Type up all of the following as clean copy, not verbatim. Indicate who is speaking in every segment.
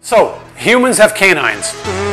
Speaker 1: So, humans have canines.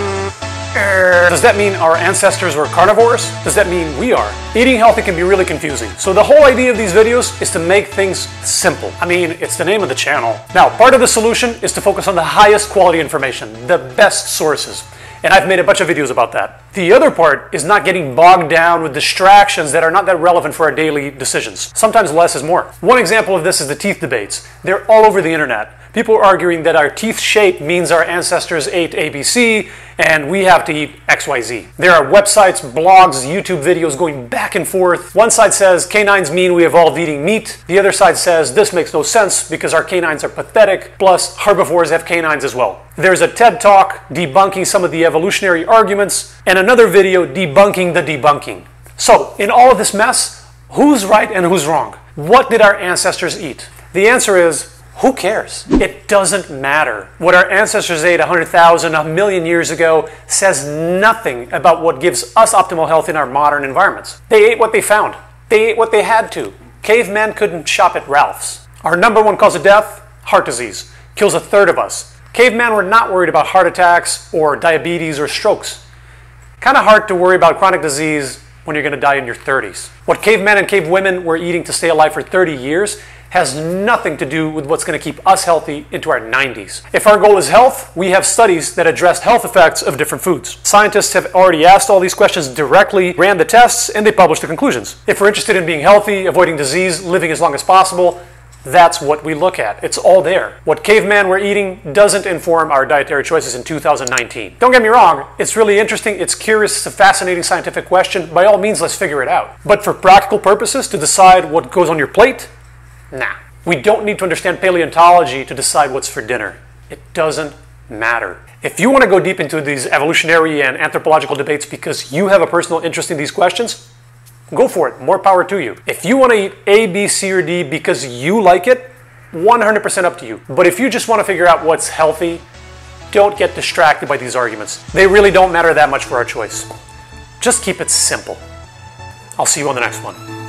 Speaker 1: Does that mean our ancestors were carnivores? Does that mean we are? Eating healthy can be really confusing. So the whole idea of these videos is to make things simple. I mean, it's the name of the channel. Now, part of the solution is to focus on the highest quality information, the best sources. And I've made a bunch of videos about that. The other part is not getting bogged down with distractions that are not that relevant for our daily decisions. Sometimes less is more. One example of this is the teeth debates. They're all over the internet. People are arguing that our teeth shape means our ancestors ate ABC and we have to eat XYZ. There are websites, blogs, YouTube videos going back and forth. One side says canines mean we evolved eating meat. The other side says this makes no sense because our canines are pathetic, plus herbivores have canines as well. There's a TED Talk debunking some of the evolutionary arguments and another video debunking the debunking. So, in all of this mess, who's right and who's wrong? What did our ancestors eat? The answer is, who cares? It doesn't matter. What our ancestors ate 100,000, a million years ago says nothing about what gives us optimal health in our modern environments. They ate what they found. They ate what they had to. Cavemen couldn't shop at Ralph's. Our number one cause of death, heart disease, kills a third of us. Cavemen were not worried about heart attacks or diabetes or strokes. Kind of hard to worry about chronic disease when you're going to die in your 30s. What cavemen and cavewomen were eating to stay alive for 30 years has nothing to do with what's going to keep us healthy into our 90s. If our goal is health, we have studies that address health effects of different foods. Scientists have already asked all these questions directly, ran the tests, and they published the conclusions. If we're interested in being healthy, avoiding disease, living as long as possible, that's what we look at. It's all there. What cavemen were eating doesn't inform our dietary choices in 2019. Don't get me wrong, it's really interesting, it's curious, it's a fascinating scientific question. By all means, let's figure it out. But for practical purposes, to decide what goes on your plate, nah. We don't need to understand paleontology to decide what's for dinner. It doesn't matter. If you want to go deep into these evolutionary and anthropological debates because you have a personal interest in these questions, go for it. More power to you. If you want to eat A, B, C, or D because you like it, 100% up to you. But if you just want to figure out what's healthy, don't get distracted by these arguments. They really don't matter that much for our choice. Just keep it simple. I'll see you on the next one.